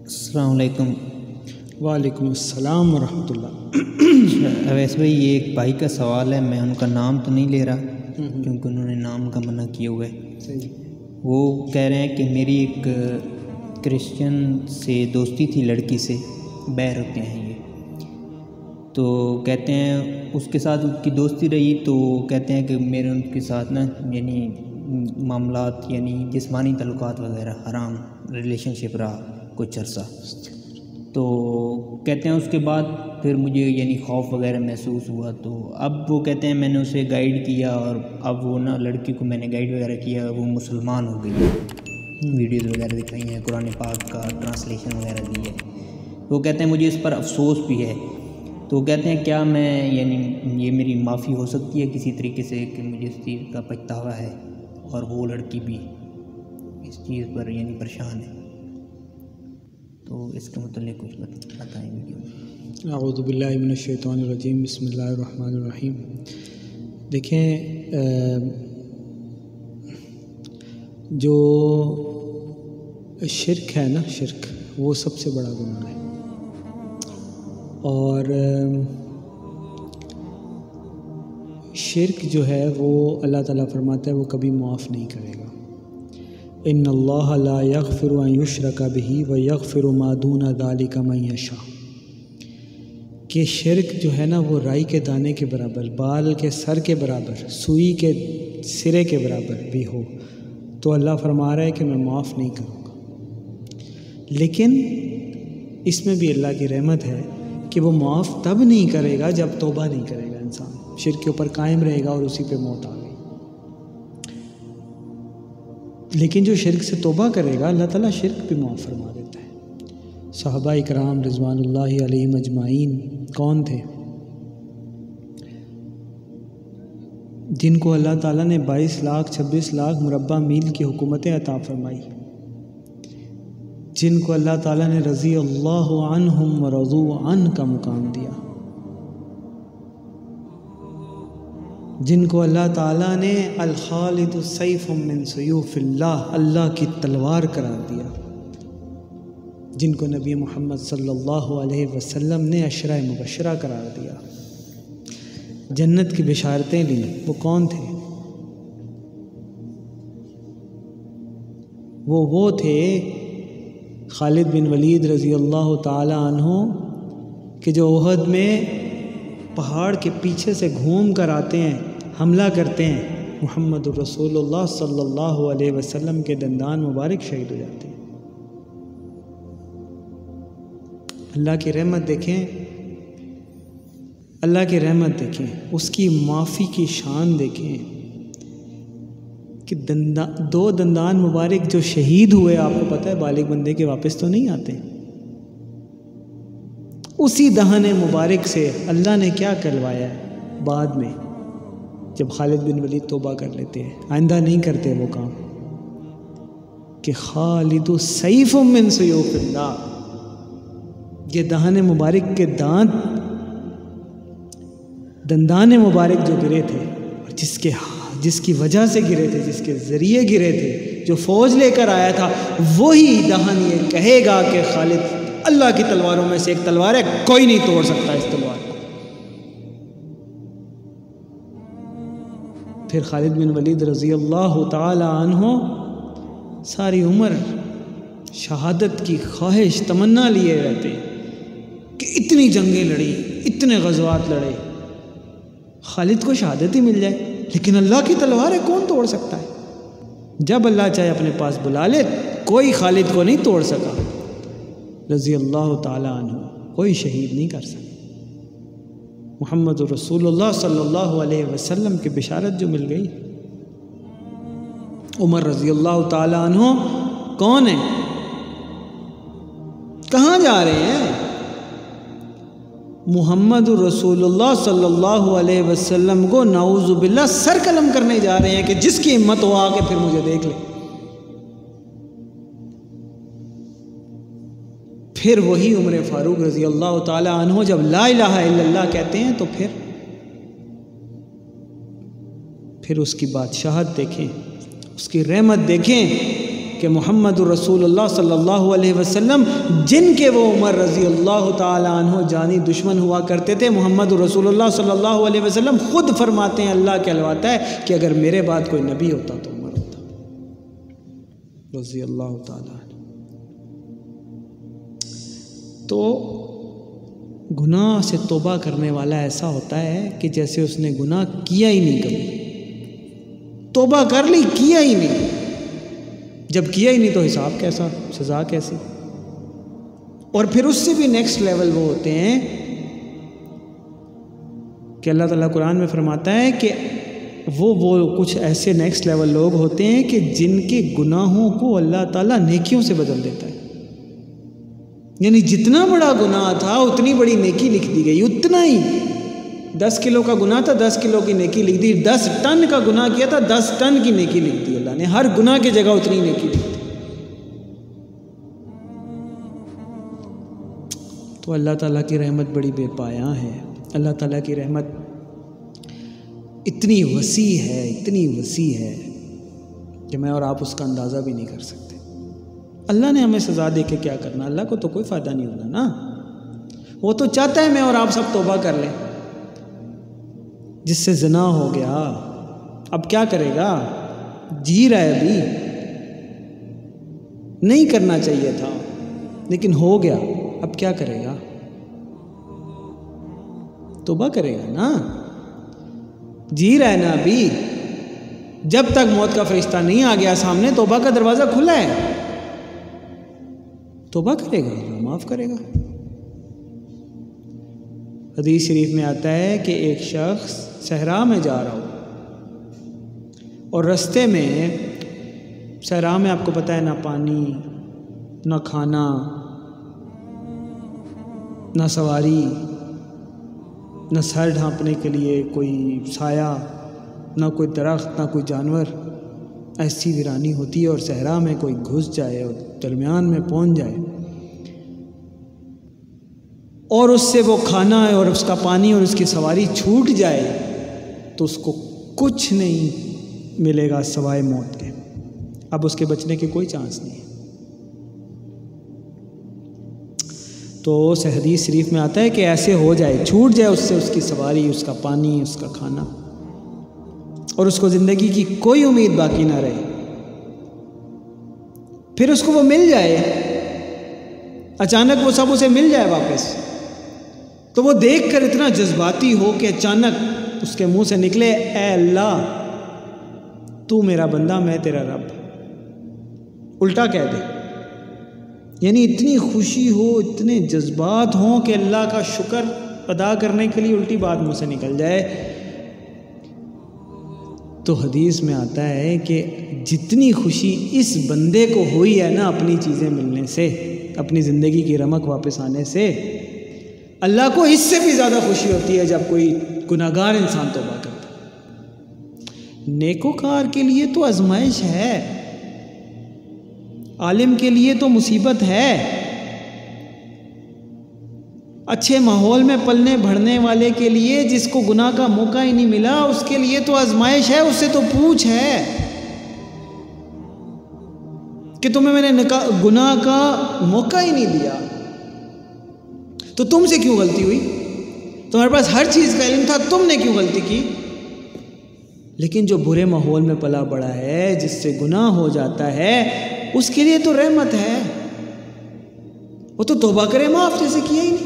السلام علیکم۔ وعلیکم السلام ورحمۃ اللہ۔ ویسے بھائی یہ ایک بھائی کا سوال ہے، میں ان کا نام تو نہیں لے رہا کیونکہ انہوں نے نام کا منع کیا ہوا ہے۔ صحیح۔ وہ کہہ رہے ہیں کہ میری ایک کرسچن سے دوستی تھی، لڑکی سے، بہر ہوتے ہیں یہ، تو کہتے ہیں اس کے ساتھ ان کی دوستی رہی، تو کہتے ہیں کہ میرے ان کے ساتھ نا یعنی معاملات یعنی جسمانی تعلقات وغیرہ حرام ریلیشن شپ رہا کچھ عرصہ، تو کہتے ہیں اس کے بعد پھر مجھے یعنی خوف وغیرہ محسوس ہوا، تو اب وہ کہتے ہیں میں نے اسے گائیڈ کیا، اور اب وہ نا لڑکی کو میں نے گائیڈ وغیرہ کیا، وہ مسلمان ہو گئی ہے، ویڈیوز وغیرہ دکھائی ہیں، قرآن پاک کا ٹرانسلیشن وغیرہ دی ہے۔ وہ کہتے ہیں مجھے اس پر افسوس بھی ہے، تو کہتے ہیں کیا میں یعنی یہ میری معافی ہو سکتی ہے کسی طریقے سے کہ مجھے اس چیز کا پچھتاوا ہے، اور وہ لڑکی بھی اس چیز پر یعنی پریشان ہے، تو اس کے متعلق کچھ بتائیں ویڈیو۔ اعوذ باللہ من الشیطان الرجیم، بسم اللہ الرحمن الرحیم۔ دیکھیں، جو شرک ہے نا، شرک وہ سب سے بڑا گناہ ہے، اور شرک جو ہے وہ اللہ تعالیٰ فرماتا ہے وہ کبھی معاف نہیں کرے گا۔ ان اللہ لا یغفر ان یشرک بہ ویغفر ما دون ذلک من یشاء، کہ شرک جو ہے نا وہ رائی کے دانے کے برابر، بال کے سر کے برابر، سوئی کے سرے کے برابر بھی ہو تو اللہ فرما رہا ہے کہ میں معاف نہیں کروں گا۔ لیکن اس میں بھی اللہ کی رحمت ہے کہ وہ معاف تب نہیں کرے گا جب توبہ نہیں کرے گا انسان، شرک کے اوپر قائم رہے گا اور اسی پہ موت آ گئی۔ لیکن جو شرک سے توبہ کرے گا اللہ تعالیٰ شرک بھی معاف فرما دیتا ہے۔ صحابہ اکرام رضوان اللہ علیہم اجمعین کون تھے؟ جن کو اللہ تعالیٰ نے 22 لاکھ 26 لاکھ مربع میل کی حکومتیں عطا فرمائی، جن کو اللہ تعالیٰ نے رضی اللہ عنہم ورضوا عنہ کا مقام دیا، جن کو اللہ تعالیٰ نے الخالد سیف من سیوف اللہ، اللہ کی تلوار قرار دیا، جن کو نبی محمد صلی اللہ علیہ وسلم نے عشرہ مبشرہ قرار دیا، جنت کی بشارتیں لیں، وہ کون تھے؟ وہ تھے خالد بن ولید رضی اللہ تعالی عنہ، کہ جو احد میں پہاڑ کے پیچھے سے گھوم کر آتے ہیں، حملہ کرتے ہیں، محمد رسول اللہ صلی اللہ علیہ وسلم کے دندان مبارک شہید ہو جاتے ہیں۔ اللہ کی رحمت دیکھیں، اللہ کی رحمت دیکھیں، اس کی معافی کی شان دیکھیں کہ دو دندان مبارک جو شہید ہوئے، آپ کو پتہ ہے بالغ بندے کے واپس تو نہیں آتے، اسی دہن مبارک سے اللہ نے کیا کروایا ہے بعد میں، جب خالد بن ولید توبہ کر لیتے ہیں، آئندہ نہیں کرتے وہ کام، کہ خالد سیف من سیوف اللہ، یہ دہن مبارک کے دندان مبارک جو گرے تھے، اور جس کی وجہ سے گرے تھے، جس کے ذریعے گرے تھے، جو فوج لے کر آیا تھا، وہی دہن یہ کہے گا کہ خالد اللہ کی تلواروں میں سے ایک تلوار ہے، کوئی نہیں توڑ سکتا اس تلوار کو۔ پھر خالد بن ولید رضی اللہ تعالی عنہ ساری عمر شہادت کی خواہش تمنا لیے رہتے کہ اتنی جنگیں لڑی، اتنے غزوات لڑے، خالد کو شہادت ہی مل جائے، لیکن اللہ کی تلوار ہے، کون توڑ سکتا ہے؟ جب اللہ چاہے اپنے پاس بلا لے، کوئی خالد کو نہیں توڑ سکا رضی اللہ تعالی عنہ، کوئی شہید نہیں کر سکا۔ محمد رسول اللہ صلی اللہ علیہ وسلم کی بشارت جو مل گئی، عمر رضی اللہ تعالی عنہ کون ہے؟ کہاں جا رہے ہیں؟ محمد رسول اللہ صلی اللہ علیہ وسلم کو نعوذ باللہ سر قلم کرنے جا رہے ہیں کہ جس کی ہمت ہو آ کے پھر مجھے دیکھ لے۔ پھر وہی عمر فاروق رضی اللہ تعالی عنہ جب لا الہ الا اللہ کہتے ہیں تو پھر اس کی بادشاہت دیکھیں، اس کی رحمت دیکھیں کہ محمد رسول اللہ صلی اللہ علیہ وسلم جن کے وہ عمر رضی اللہ تعالیٰ عنہ جانی دشمن ہوا کرتے تھے، محمد رسول اللہ صلی اللہ علیہ وسلم خود فرماتے ہیں، اللہ کہلواتا ہے کہ اگر میرے بعد کوئی نبی ہوتا تو عمر ہوتا رضی اللہ تعالیٰ عنہ۔ تو گناہ سے توبہ کرنے والا ایسا ہوتا ہے کہ جیسے اس نے گناہ کیا ہی نہیں کبھی، توبہ کر لی کیا ہی نہیں، جب کیا ہی نہیں تو حساب کیسا، سزا کیسی۔ اور پھر اس سے بھی نیکسٹ لیول وہ ہوتے ہیں کہ اللہ تعالیٰ قرآن میں فرماتا ہے کہ وہ کچھ ایسے نیکسٹ لیول لوگ ہوتے ہیں کہ جن کے گناہوں کو اللہ تعالیٰ نیکیوں سے بدل دیتا ہے، یعنی جتنا بڑا گناہ تھا اتنی بڑی نیکی لکھ دی گئی، اتنا ہی 10 کلو کا گناہ تھا 10 کلو کی نیکی لکھ دی، 10 ٹن کا گناہ کیا تھا 10 ٹن کی نیکی لکھ دی، اللہ نے ہر گناہ کی جگہ اتنی نیکی لکھ دی۔ تو اللہ تعالیٰ کی رحمت بڑی بے پایاں ہے، اللہ تعالیٰ کی رحمت اتنی وسیع ہے، اتنی وسیع ہے کہ میں اور آپ اس کا اندازہ بھی نہیں کر سکتے۔ اللہ نے ہمیں سزا دے کے کیا کرنا، اللہ کو تو کوئی فائدہ نہیں ہونا نا، وہ تو چاہتا ہے میں اور آپ سب توبہ کر لیں۔ جس سے زنا ہو گیا اب کیا کرے گا، جی رہا ہے ابھی، نہیں کرنا چاہیے تھا لیکن ہو گیا، اب کیا کرے گا، توبہ کرے گا نا، جی رہا ہے نا ابھی، جب تک موت کا فرشتہ نہیں آ گیا سامنے توبہ کا دروازہ کھلا ہے، توبہ کرے گا، اللہ معاف کرے گا۔ حدیث شریف میں آتا ہے کہ ایک شخص صحرا میں جا رہا ہو اور رستے میں، صحرا میں آپ کو پتہ ہے نہ پانی نہ کھانا نہ سواری نہ سر ڈھانپنے کے لیے کوئی سایہ، نہ کوئی درخت نہ کوئی جانور، ایسی ویرانی ہوتی ہے، اور صحرا میں کوئی گھس جائے اور درمیان میں پہنچ جائے اور اس سے وہ کھانا اور اس کا پانی اور اس کی سواری چھوٹ جائے تو اس کو کچھ نہیں ملے گا سوائے موت کے، اب اس کے بچنے کے کوئی چانس نہیں ہے۔ تو اس حدیث شریف میں آتا ہے کہ ایسے ہو جائے، چھوٹ جائے اس سے اس کی سواری، اس کا پانی، اس کا کھانا، اور اس کو زندگی کی کوئی امید باقی نہ رہے، پھر اس کو وہ مل جائے، اچانک وہ سب اسے مل جائے واپس، تو وہ دیکھ کر اتنا جذباتی ہو کہ اچانک اس کے منہ سے نکلے، اے اللہ تو میرا بندہ میں تیرا رب، الٹا کہہ دے، یعنی اتنی خوشی ہو، اتنے جذبات ہوں کہ اللہ کا شکر ادا کرنے کے لیے الٹی بات منہ سے نکل جائے۔ تو حدیث میں آتا ہے کہ جتنی خوشی اس بندے کو ہوئی ہے نا اپنی چیزیں ملنے سے، اپنی زندگی کی رمق واپس آنے سے، اللہ کو اس سے بھی زیادہ خوشی ہوتی ہے جب کوئی گناہگار انسان توبہ کرتا ہے۔ نیکوکار کے لیے تو آزمائش ہے، عالم کے لیے تو مصیبت ہے، اچھے ماحول میں پلنے بڑھنے والے کے لیے جس کو گناہ کا موقع ہی نہیں ملا اس کے لیے تو آزمائش ہے، اس سے تو پوچھ ہے کہ تمہیں میں نے گناہ کا موقع ہی نہیں دیا تو تم سے کیوں غلطی ہوئی، تمہارے پاس ہر چیز کا علم تھا، تم نے کیوں غلطی کی۔ لیکن جو برے ماحول میں پلا بڑا ہے، جس سے گناہ ہو جاتا ہے، اس کے لیے تو رحمت ہے، وہ تو توبہ کرے معاف جیسے کیا ہی نہیں۔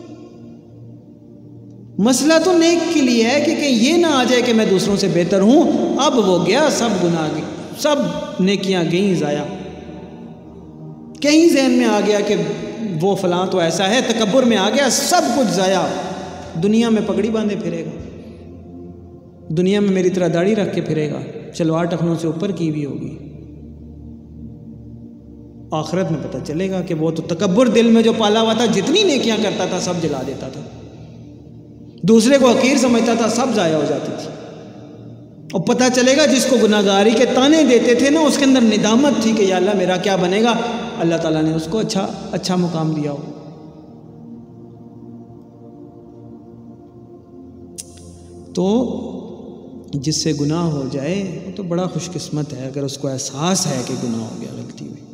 مسئلہ تو نیک کے لیے ہے کہ کہیں یہ نہ آ جائے کہ میں دوسروں سے بہتر ہوں، اب وہ گیا، سب گناہ گئے، سب نیکیاں گئیں ضائع، کہیں ذہن میں آ گیا کہ وہ فلاں تو ایسا ہے، تکبر میں آ گیا، سب کچھ ضائع، دنیا میں پگڑی باندھے پھرے گا، دنیا میں میری طرح داڑھی رکھ کے پھرے گا، شلوار ٹخنوں سے اوپر کی ہوئی ہوگی، آخرت میں پتہ چلے گا کہ وہ تو تکبر دل میں جو پالا ہوا تھا، جتنی نیکیاں کرتا تھا سب جلا دیتا تھا، دوسرے کو حقیر سمجھتا تھا، سب ضائع ہو جاتی تھی، اور پتہ چلے گا جس کو گناہگاری کے تانے دیتے تھے نا، اس کے اندر ندامت تھی کہ یا اللہ میرا کیا بنے گا، اللہ تعالیٰ نے اس کو اچھا مقام دیا ہو۔ تو جس سے گناہ ہو جائے وہ تو بڑا خوش قسمت ہے اگر اس کو احساس ہے کہ گناہ ہو گیا، غلطی ہوئی۔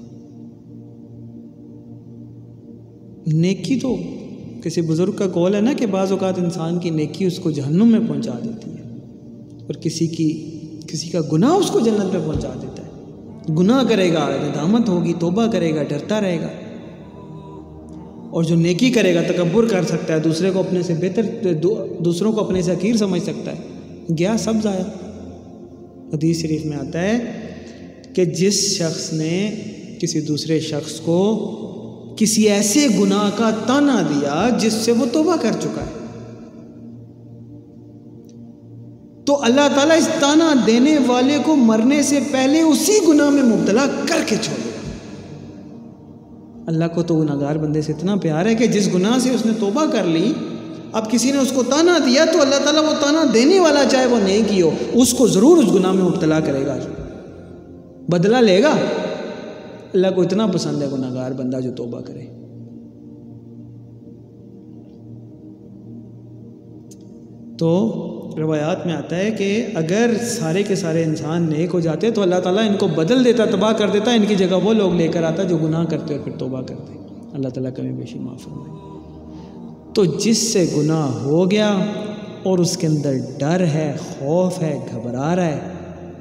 نیکی تو کسی بزرگ کا قول ہے نا کہ بعض اوقات انسان کی نیکی اس کو جہنم میں پہنچا دیتی ہے، اور کسی کا گناہ اس کو جنت میں پہنچا دیتا ہے۔ گناہ کرے گا، ندامت ہوگی، توبہ کرے گا، ڈرتا رہے گا، اور جو نیکی کرے گا تکبر کر سکتا ہے، دوسروں کو اپنے سے حقیر سمجھ سکتا ہے، گیا سب ضائع۔ حدیث شریف میں آتا ہے کہ جس شخص نے کسی دوسرے شخص کو کسی ایسے گناہ کا طعنہ دیا جس سے وہ توبہ کر چکا ہے، تو اللہ تعالیٰ اس طعنہ دینے والے کو مرنے سے پہلے اسی گناہ میں مبتلا کر کے چھوڑے گا۔ اللہ کو تو گناہگار بندے سے اتنا پیار ہے کہ جس گناہ سے اس نے توبہ کر لی، اب کسی نے اس کو طعنہ دیا تو اللہ تعالیٰ وہ طعنہ دینے والا چاہے وہ نیک ہی ہو، اس کو ضرور اس گناہ میں مبتلا کرے گا، بدلہ لے گا۔ اللہ کو اتنا پسند ہے گناہگار بندہ جو توبہ کرے۔ تو روایات میں آتا ہے کہ اگر سارے کے سارے انسان نیک ہو جاتے تو اللہ تعالیٰ ان کو بدل دیتا، تباہ کر دیتا، ان کی جگہ وہ لوگ لے کر آتا جو گناہ کرتے اور پھر توبہ کرتے۔ اللہ تعالیٰ کمی بیشی معاف فرمائے۔ تو جس سے گناہ ہو گیا اور اس کے اندر ڈر ہے، خوف ہے، گھبرا رہا ہے،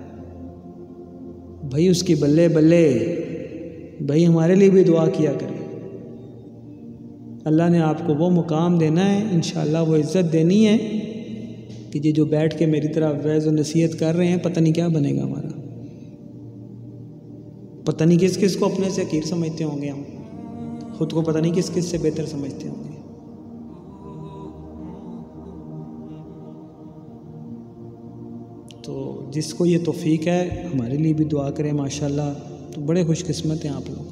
بھائی اس کی بلے بلے، بھائی ہمارے لیے بھی دعا کیا کرے۔ اللہ نے آپ کو وہ مقام دینا ہے، انشاءاللہ وہ عزت دینی ہے کہ یہ جو بیٹھ کے میری طرح وعظ و نصیحت کر رہے ہیں، پتہ نہیں کیا بنے گا ہمارا، پتہ نہیں کس کس کو اپنے سے حقیر سمجھتے ہوں گے، ہم خود کو پتہ نہیں کس کس سے بہتر سمجھتے ہوں گے۔ تو جس کو یہ توفیق ہے ہمارے لیے بھی دعا کریں ماشاءاللہ، تو بڑے خوش قسمت ہیں آپ لوگ۔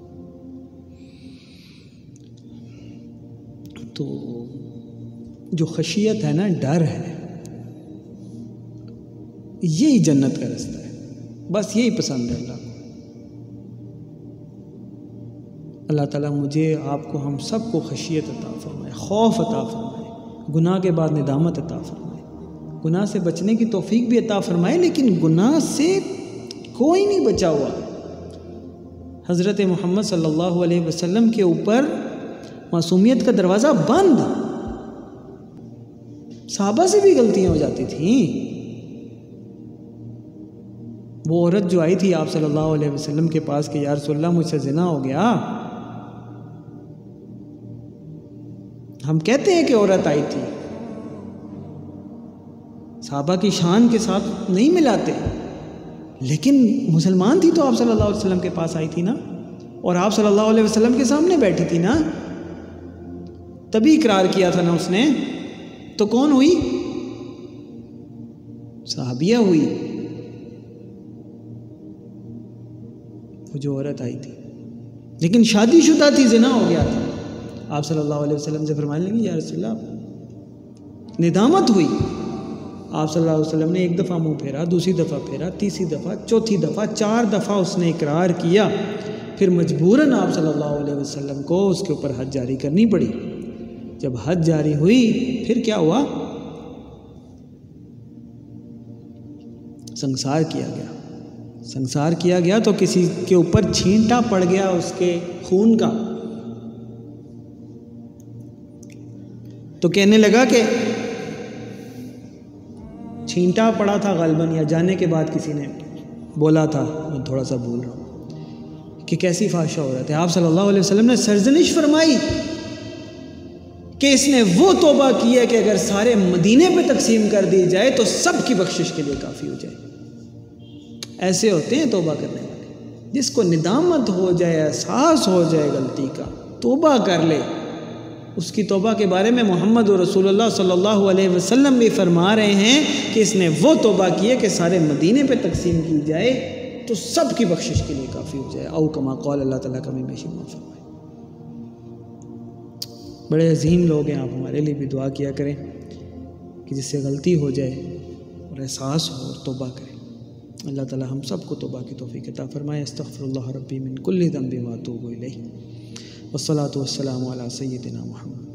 تو جو خشیت ہے نا، ڈر ہے، یہی جنت کا رستہ ہے، بس یہی پسند ہے اللہ کو۔ اللہ تعالیٰ مجھے، آپ کو، ہم سب کو خشیت عطا فرمائے، خوف عطا فرمائے، گناہ کے بعد ندامت عطا فرمائے، گناہ سے بچنے کی توفیق بھی عطا فرمائے، لیکن گناہ سے کوئی نہیں بچا ہوا۔ حضرت محمد صلی اللہ علیہ وسلم کے اوپر معصومیت کا دروازہ بند، صحابہ سے بھی غلطیاں ہو جاتی تھیں۔ وہ عورت جو آئی تھی آپ صلی اللہ علیہ وسلم کے پاس کہ یا رسول اللہ مجھ سے زنا ہو گیا، ہم کہتے ہیں کہ عورت آئی تھی، صحابہ کی شان کے ساتھ نہیں ملاتے، لیکن مسلمان تھی تو آپ صلی اللہ علیہ وسلم کے پاس آئی تھی نا، اور آپ صلی اللہ علیہ وسلم کے سامنے بیٹھی تھی نا، تبھی اقرار کیا تھا نا اس نے۔ تو کون ہوئی؟ صحابیہ ہوئی، وہ جو عورت آئی تھی، لیکن شادی شدہ تھی، زنا ہو گیا تھا۔ آپ صلی اللہ علیہ وسلم سے فرمانے لگی یا رسول اللہ، ندامت ہوئی۔ آپ صلی اللہ علیہ وسلم نے ایک دفعہ منہ پھیرا، دوسری دفعہ پھیرا، تیسری دفعہ، چوتھی دفعہ، 4 دفعہ اس نے اقرار کیا، پھر مجبوراً آپ صلی اللہ علیہ وسلم کو اس کے اوپر حد جاری کرنی پڑی۔ جب حد جاری ہوئی پھر کیا ہوا؟ سنسار کیا گیا۔ سنسار کیا گیا تو کسی کے اوپر چھینٹا پڑ گیا اس کے خون کا، تو کہنے لگا کہ چھینٹا پڑا تھا غالباً، یا جانے کے بعد کسی نے بولا تھا، میں تھوڑا سا بول رہا ہوں، کہ کیسی فحشہ ہو رہا تھا۔ آپ صلی اللہ علیہ وسلم نے سرزنش فرمائی کہ اس نے وہ توبہ کی ہے کہ اگر سارے مدینے پہ تقسیم کر دی جائے تو سب کی بخشش کے لیے کافی ہو جائے۔ ایسے ہوتے ہیں توبہ کرنے والے، جس کو ندامت ہو جائے، احساس ہو جائے غلطی کا، توبہ کر لے۔ اس کی توبہ کے بارے میں محمد رسول اللہ صلی اللہ علیہ وسلم بھی فرما رہے ہیں کہ اس نے وہ توبہ کی ہے کہ سارے مدینے پہ تقسیم کی جائے تو سب کی بخشش کے لیے کافی ہو جائے۔ او کما قال، اللہ تعالیٰ کمی بیشی معاف فرمائے۔ بڑے عظیم لوگ ہیں آپ، ہمارے لیے بھی دعا کیا کریں کہ جس سے غلطی ہو جائے اور احساس ہو اور توبہ کریں۔ اللہ تعالیٰ ہم سب کو توبہ کی توفیق عطا فرمائے۔ استغفر اللہ ربی من کل ذنب واتوب الیہ، والصلاۃ والسلام علی سیدنا محمد۔